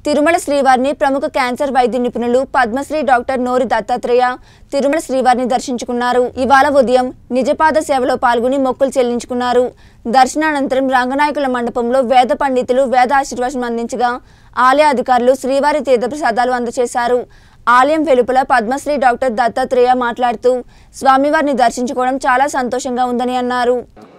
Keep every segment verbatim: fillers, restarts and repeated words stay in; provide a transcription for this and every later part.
తిరుమల శ్రీవారిని ప్రముఖ క్యాన్సర్ వైద్య నిపుణులు పద్మశ్రీ డాక్టర్ నోరి దత్తాత్రేయ తిరుమల శ్రీవారిని దర్శించుకున్నారు. ఇవాళ ఉదయం నిజపాద సేవలో పాల్గొని మొక్కులు చెల్లించుకున్నారు. దర్శనానంతరం రంగనాయకుల మండపంలో వేద పండితులు వేద ఆశీర్వచనం అందించగా ఆలయ అధికారులు శ్రీవారి తీర్థప్రసాదాలు అందజేశారు. ఆలయం వెలుపల పద్మశ్రీ డాక్టర్ దత్తాత్రేయ మాట్లాడుతూ స్వామివారిని దర్శించుకోవడం చాలా సంతోషంగా ఉందని అన్నారు.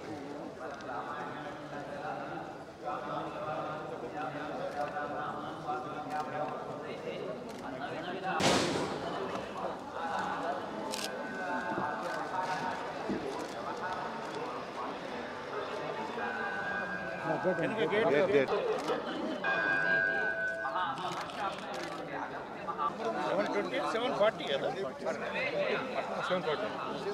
seven forty కదా seven forty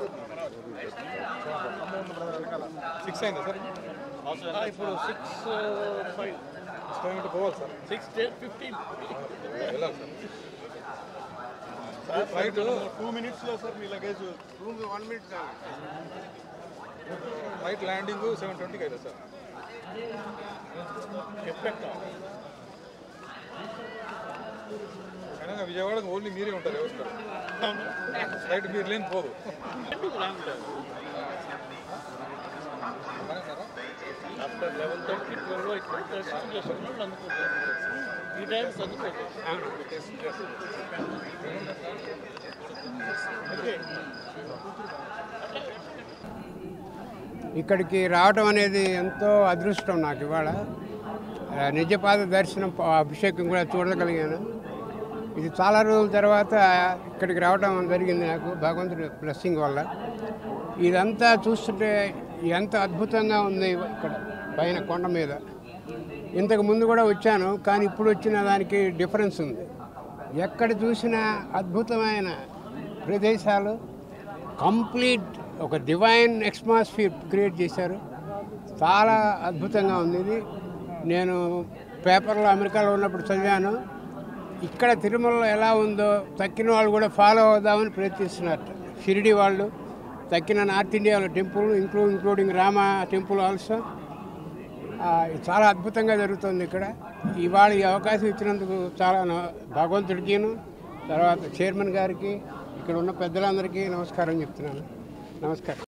six అయిందా సార్ ఇప్పుడు six five స్టైల్ పోవాలి సార్ six fifteen వెళ్ళాలి సార్ ఫ్లైట్ టూ మినిట్స్ లో సార్ మీ లగేజ్ రూమ్ వన్ మినిట్ చాలు ఫ్లైట్ ల్యాండింగ్ సెవెన్ ట్వంటీకి అయితే సార్ ఎఫెక్ట్ అయినా విజయవాడకు ఓన్లీ మీరే ఉంటారు ఎవరు ఫ్లైట్ మీరు లేని పోదు ఆఫ్టర్ లెవెన్ థర్టీ ట్వెల్వ్ చేసుకున్నాడు అందుకుంటారు ఈ టైం చదువుకోవచ్చు. ఇక్కడికి రావటం అనేది ఎంతో అదృష్టం నాకు. ఇవాళ నిజపాద దర్శనం అభిషేకం కూడా చూడగలిగాను. ఇది చాలా రోజుల తర్వాత ఇక్కడికి రావడం జరిగింది నాకు భగవంతుడి బ్లెస్సింగ్ వల్ల. ఇదంతా చూస్తుంటే ఎంత అద్భుతంగా ఉంది. ఇక్కడ పైన కొండ మీద ఇంతకు ముందు కూడా వచ్చాను, కానీ ఇప్పుడు వచ్చిన దానికి డిఫరెన్స్ ఉంది. ఎక్కడ చూసినా అద్భుతమైన ప్రదేశాలు, కంప్లీట్ ఒక డివైన్ అట్మాస్ఫియర్ క్రియేట్ చేశారు. చాలా అద్భుతంగా ఉంది. ఇది నేను పేపర్లో అమెరికాలో ఉన్నప్పుడు చదివాను. ఇక్కడ తిరుమలలో ఎలా ఉందో తక్కిన వాళ్ళు కూడా ఫాలో అవుదామని ప్రయత్నిస్తున్నారు. షిరిడి వాళ్ళు, తక్కిన నార్త్ ఇండియాలో temple inclu including Rama temple also చాలా అద్భుతంగా జరుగుతుంది ఇక్కడ. ఇవాళ ఈ అవకాశం ఇచ్చినందుకు చాలా భగవంతుడికిను, తర్వాత చైర్మన్ గారికి, ఇక్కడ ఉన్న పెద్దలందరికీ నమస్కారం చెప్తున్నాను. నమస్కారం.